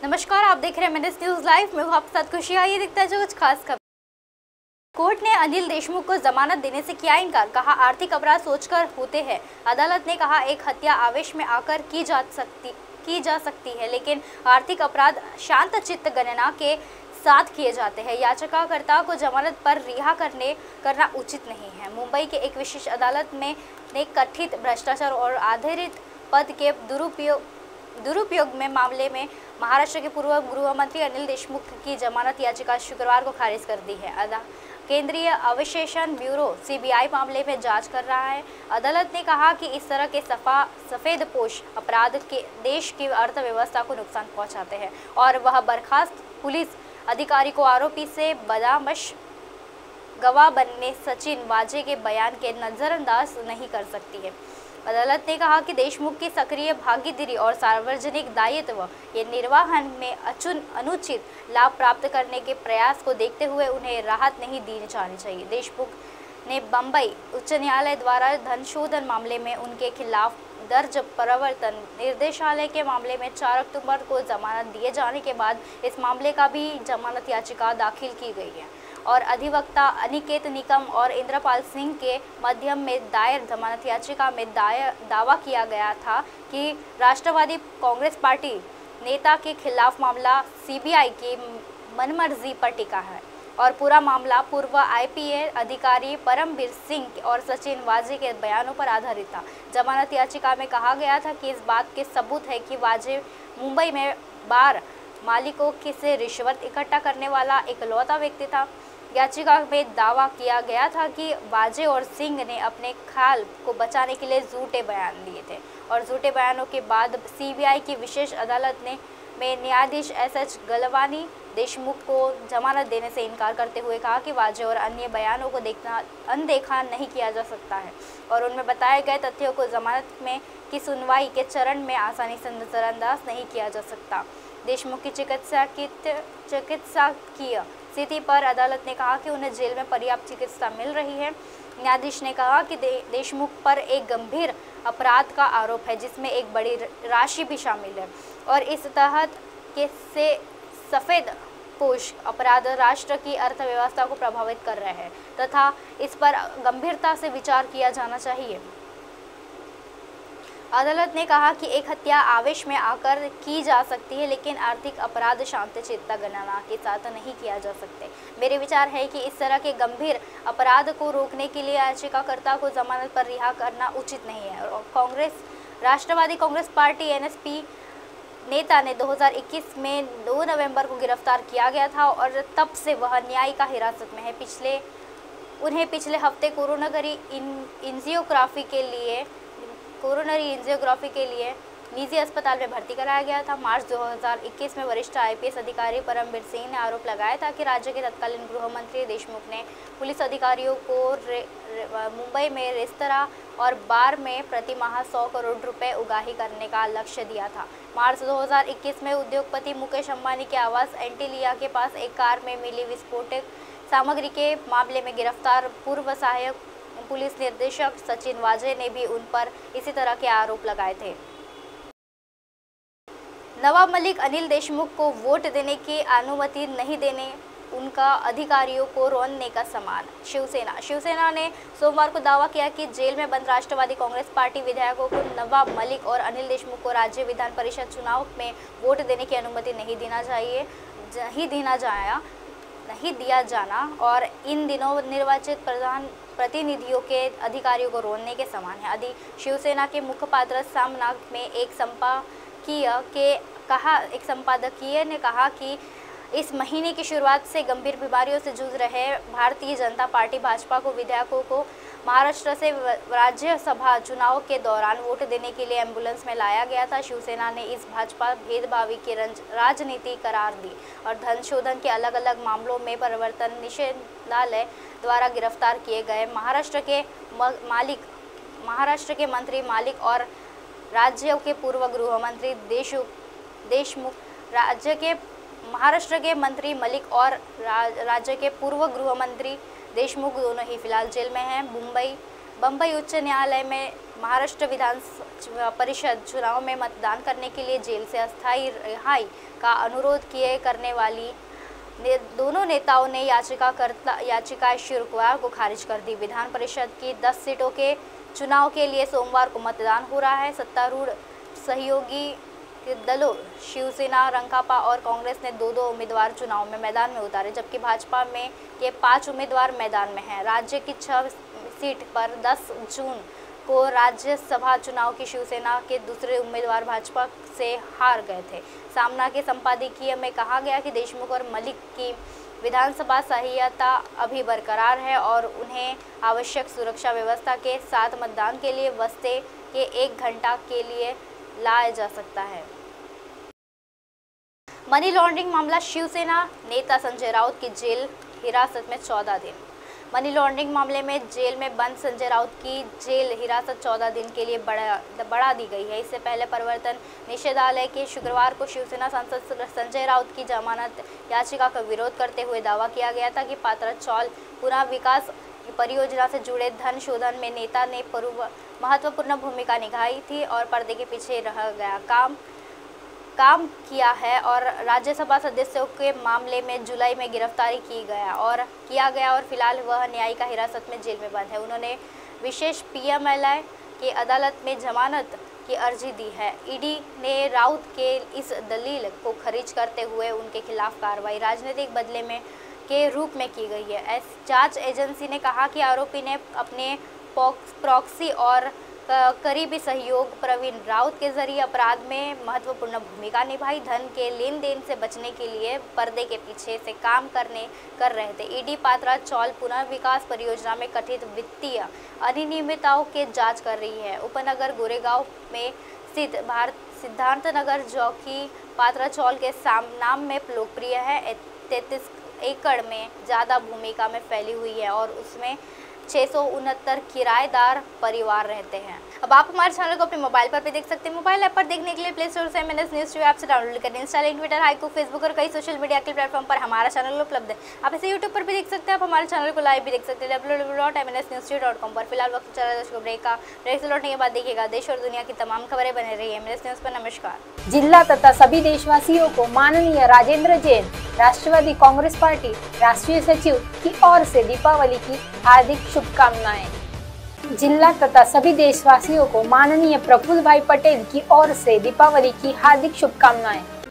नमस्कार, आप देख रहे हैं मैनेज न्यूज लाइव। मैं हूं आपके साथ खुशी। आइए देखते हैं जो कुछ खास खबर। कोर्ट ने अनिल देशमुख को जमानत देने से किया इनकार। कहा, आर्थिक अपराध सोचकर होते हैं। अदालत ने कहा, एक हत्या आवेश में आकर की जा सकती है, लेकिन आर्थिक अपराध शांत चित्त गणना के साथ किए जाते हैं। याचिकाकर्ता को जमानत पर रिहा करना उचित नहीं है। मुंबई के एक विशेष अदालत ने कथित भ्रष्टाचार और आधारित पद के दुरुपयोग में मामले में महाराष्ट्र के पूर्व गृह मंत्री अनिल देशमुख की जमानत याचिका शुक्रवार को खारिज कर दी है। केंद्रीय अवशेषण ब्यूरो सीबीआई मामले में जांच कर रहा है। अदालत ने कहा कि इस तरह के सफेदपोश अपराध के देश की अर्थव्यवस्था को नुकसान पहुंचाते हैं और वह बर्खास्त पुलिस अधिकारी को आरोपी से बदमाश गवाह बनने सचिन वाजे के बयान के नजरअंदाज नहीं कर सकती है। अदालत ने कहा कि देशमुख की सक्रिय भागीदारी और सार्वजनिक दायित्व ये निर्वहन में अनुचित लाभ प्राप्त करने के प्रयास को देखते हुए उन्हें राहत नहीं दी जानी चाहिए। देशमुख ने बम्बई उच्च न्यायालय द्वारा धन शोधन मामले में उनके खिलाफ दर्ज प्रवर्तन निर्देशालय के मामले में 4 अक्टूबर को जमानत दिए जाने के बाद इस मामले का भी जमानत याचिका दाखिल की गई है और अधिवक्ता अनिकेत निकम और इंद्रपाल सिंह के माध्यम में दायर जमानत याचिका में दावा किया गया था कि राष्ट्रवादी कांग्रेस पार्टी नेता के खिलाफ मामला सीबीआई की मनमर्जी पर टिका है और पूरा मामला पूर्व आईपीएस अधिकारी परमवीर सिंह और सचिन वाजे के बयानों पर आधारित था। जमानत याचिका में कहा गया था कि इस बात के सबूत है कि वाजे मुंबई में बार मालिकों से रिश्वत इकट्ठा करने वाला इकलौता व्यक्ति था। याचिका में दावा किया गया था कि वाजे और सिंह ने अपने ख्याल को बचाने के लिए झूठे बयान दिए थे और झूठे बयानों के बाद सीबीआई की विशेष अदालत में न्यायाधीश एसएच गलवानी देशमुख को जमानत देने से इनकार करते हुए कहा कि वाजे और अन्य बयानों को अनदेखा नहीं किया जा सकता है और उनमें बताए गए तथ्यों को जमानत में की सुनवाई के चरण में आसानी से नजरअंदाज नहीं किया जा सकता। देशमुख की चिकित्सकीय स्थिति पर अदालत ने कहा कि उन्हें जेल में पर्याप्त चिकित्सा मिल रही है। न्यायाधीश ने कहा कि देशमुख पर एक गंभीर अपराध का आरोप है जिसमें एक बड़ी राशि भी शामिल है और इस तहत के से सफेदपोश अपराध राष्ट्र की अर्थव्यवस्था को प्रभावित कर रहे हैं तथा इस पर गंभीरता से विचार किया जाना चाहिए। अदालत ने कहा कि एक हत्या आवेश में आकर की जा सकती है, लेकिन आर्थिक अपराध शांतचित्त गणना के साथ नहीं किया जा सकते। मेरे विचार है कि इस तरह के गंभीर अपराध को रोकने के लिए याचिकाकर्ता को जमानत पर रिहा करना उचित नहीं है और राष्ट्रवादी कांग्रेस पार्टी एनएसपी नेता ने 2021 में 2 नवंबर को गिरफ्तार किया गया था और तब से वह न्यायिक हिरासत में है। उन्हें पिछले हफ्ते कोरोनरी एंजियोग्राफी के लिए निजी अस्पताल में भर्ती कराया गया था। मार्च 2021 में वरिष्ठ आईपीएस अधिकारी परमवीर सिंह ने आरोप लगाया था कि राज्य के तत्कालीन गृह मंत्री देशमुख ने पुलिस अधिकारियों को मुंबई में रेस्तरां और बार में प्रति माह 100 करोड़ रुपए उगाही करने का लक्ष्य दिया था। मार्च 2021 में उद्योगपति मुकेश अंबानी के आवास एंटीलिया के पास एक कार में मिली विस्फोटक सामग्री के मामले में गिरफ्तार पूर्व सहायक पुलिस निदेशक सचिन वाजे ने भी उन पर इसी तरह के आरोप लगाए थे। नवाब मलिक अनिल देशमुख को वोट देने की अनुमति नहीं देने उनका अधिकारियों को रोकने का समान। शिवसेना ने सोमवार को दावा किया कि जेल में बंद राष्ट्रवादी कांग्रेस पार्टी विधायकों को नवाब मलिक और अनिल देशमुख को राज्य विधान परिषद चुनाव में वोट देने की अनुमति नहीं दिया जाना और इन दिनों निर्वाचित प्रधान प्रतिनिधियों के अधिकारियों को रोकने के समान है। आदि शिवसेना के मुखपात्र सामनाग में एक संपादकीय ने कहा कि इस महीने की शुरुआत से गंभीर बीमारियों से जूझ रहे भारतीय जनता पार्टी भाजपा को विधायकों को महाराष्ट्र से राज्यसभा चुनाव के दौरान वोट देने के लिए एम्बुलेंस में लाया गया था। शिवसेना ने इस भाजपा भेदभावी की राजनीति करार दी और धन शोधन के अलग अलग मामलों में प्रवर्तन निदेशालय द्वारा गिरफ्तार किए गए महाराष्ट्र के मंत्री मालिक और राज्य के पूर्व गृह मंत्री देशमुख महाराष्ट्र के मंत्री मलिक और राज्य के पूर्व गृह मंत्री देशमुख दोनों ही फिलहाल जेल में हैं। बम्बई उच्च न्यायालय में महाराष्ट्र विधान परिषद चुनाव में मतदान करने के लिए जेल से अस्थायी रिहाई का अनुरोध करने वाली दोनों नेताओं ने याचिकाएं शुक्रवार को खारिज कर दी। विधान परिषद की 10 सीटों के चुनाव के लिए सोमवार को मतदान हो रहा है। सत्तारूढ़ सहयोगी दलों शिवसेना, रंकापा और कांग्रेस ने 2-2 उम्मीदवार चुनाव में मैदान में उतारे, जबकि भाजपा में के 5 उम्मीदवार मैदान में हैं। राज्य की 6 सीट पर 10 जून को राज्यसभा चुनाव की शिवसेना के दूसरे उम्मीदवार भाजपा से हार गए थे। सामना के संपादकीय में कहा गया कि देशमुख और मलिक की विधानसभा सहिष्णुता अभी बरकरार है और उन्हें आवश्यक सुरक्षा व्यवस्था के साथ मतदान के लिए बस्ते के 1 घंटा के लिए लाया जा सकता है। मनी लॉन्ड्रिंग मामला, शिवसेना नेता संजय राउत की जेल हिरासत में 14 दिन। मनी लॉन्ड्रिंग मामले में जेल में बंद संजय राउत की जेल हिरासत 14 दिन के लिए बढ़ा दी गई है। इससे पहले प्रवर्तन निदेशालय के शुक्रवार को शिवसेना सांसद संजय राउत की जमानत याचिका का विरोध करते हुए दावा किया गया था कि पात्रा चौल पुनः विकास परियोजना से जुड़े धन शोधन में नेता ने महत्वपूर्ण भूमिका निभाई थी और पर्दे के पीछे रह गया काम किया है और राज्यसभा सदस्यों के मामले में जुलाई में गिरफ्तारी किया गया और फिलहाल वह न्यायिक हिरासत में जेल में बंद है। उन्होंने विशेष पीएमएलए की अदालत में जमानत की अर्जी दी है। ईडी ने राउत के इस दलील को खारिज करते हुए उनके खिलाफ कार्रवाई राजनीतिक बदले में के रूप में की गई है। जांच एजेंसी ने कहा कि आरोपी ने अपने प्रॉक्सी और करीबी सहयोग प्रवीण राउत के जरिए अपराध में महत्वपूर्ण भूमिका निभाई। धन के लेन देन से बचने के लिए पर्दे के पीछे से काम कर रहे थे। ईडी पात्रा चौल पुनः विकास परियोजना में कथित वित्तीय अनियमितताओं की जांच कर रही है। उपनगर गोरेगांव में स्थित सिद्धार्थनगर चौकी पात्रा चौल के नाम में लोकप्रिय है। 33 एकड़ में ज़्यादा भूमिका में फैली हुई है और उसमें 669 किराएदार परिवार रहते हैं। अब आप हमारे चैनल को अपने मोबाइल पर भी देख सकते हैं। मोबाइल ऐप पर देखने के लिए प्ले स्टोर से MNS न्यूज़ ऐप से डाउनलोड करें। इंस्टाग्राम, ट्विटर, हाइकू, फेसबुक और कई सोशल मीडिया के प्लेटफॉर्म पर हमारा चैनल उपलब्ध है। आप इसे यूट्यूब पर भी देख सकते हैं। आप हमारे चैनल को लाइव भी देख सकते हैं www.mnsnews.com पर। फिलहाल वक्त चला दर्शकों ब्रेक का। ब्रेक से लौटने के बाद देखिएगा देश और दुनिया की तमाम खबरें बने रही है MNS न्यूज़ पर। नमस्कार। जिला तथा सभी देशवासियों को माननीय राजेंद्र जैन, राष्ट्रवादी कांग्रेस पार्टी राष्ट्रीय सचिव की ओर से दीपावली की हार्दिक शुभकामनाएं। जिला तथा सभी देशवासियों को माननीय प्रफुल्ल भाई पटेल की ओर से दीपावली की हार्दिक शुभकामनाएं।